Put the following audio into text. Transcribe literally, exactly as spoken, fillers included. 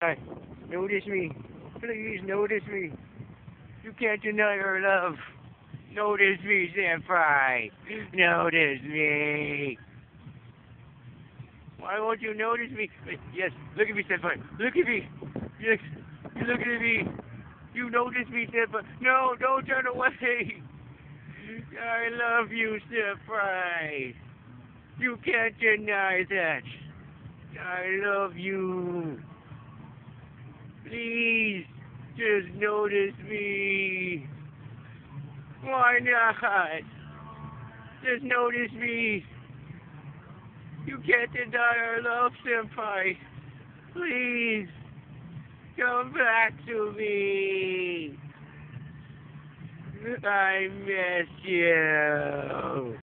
Senpai, notice me. Please notice me. You can't deny our love. Notice me, Senpai. Notice me. Why won't you notice me? Yes, look at me, Senpai. Look at me. Yes, you look at me. You notice me, Senpai. No, don't turn away. I love you, Senpai. You can't deny that. I love you. Please, just notice me. Why not? Just notice me. You can't deny our love, Senpai. Please, come back to me. I miss you.